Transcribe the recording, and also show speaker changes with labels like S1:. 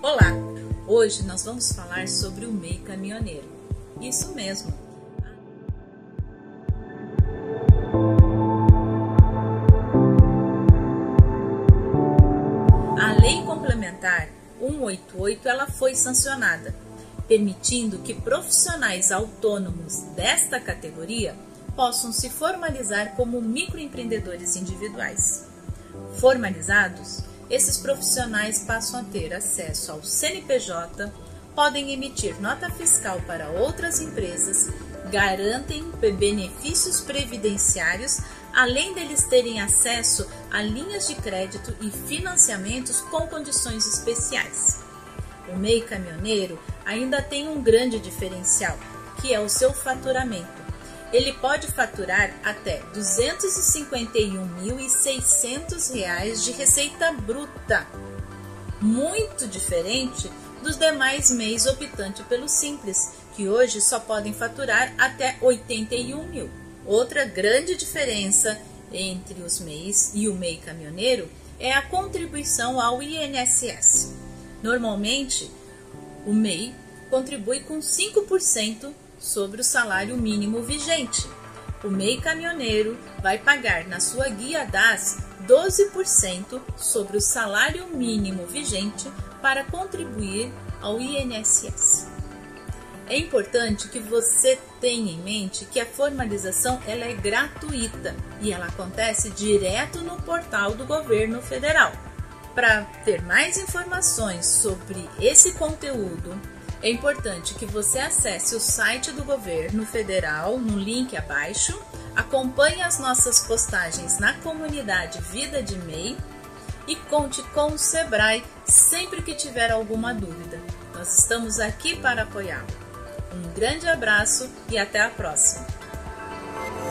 S1: Olá! Hoje nós vamos falar sobre o MEI caminhoneiro. Isso mesmo! A Lei Complementar 188 ela foi sancionada, permitindo que profissionais autônomos desta categoria possam se formalizar como microempreendedores individuais. Formalizados, esses profissionais passam a ter acesso ao CNPJ, podem emitir nota fiscal para outras empresas, garantem benefícios previdenciários, além deles terem acesso a linhas de crédito e financiamentos com condições especiais. O MEI caminhoneiro ainda tem um grande diferencial, que é o seu faturamento. Ele pode faturar até R$ 251.600 de receita bruta, muito diferente dos demais MEIs optando pelo Simples, que hoje só podem faturar até R$ 81 mil. Outra grande diferença entre os MEIs e o MEI caminhoneiro é a contribuição ao INSS. Normalmente, o MEI contribui com 5% sobre o salário mínimo vigente. O MEI caminhoneiro vai pagar na sua guia DAS 12% sobre o salário mínimo vigente para contribuir ao INSS. É importante que você tenha em mente que a formalização ela é gratuita e ela acontece direto no portal do governo federal. Para ter mais informações sobre esse conteúdo, é importante que você acesse o site do governo federal no link abaixo, acompanhe as nossas postagens na comunidade Vida de MEI e conte com o Sebrae sempre que tiver alguma dúvida. Nós estamos aqui para apoiá-lo. Um grande abraço e até a próxima!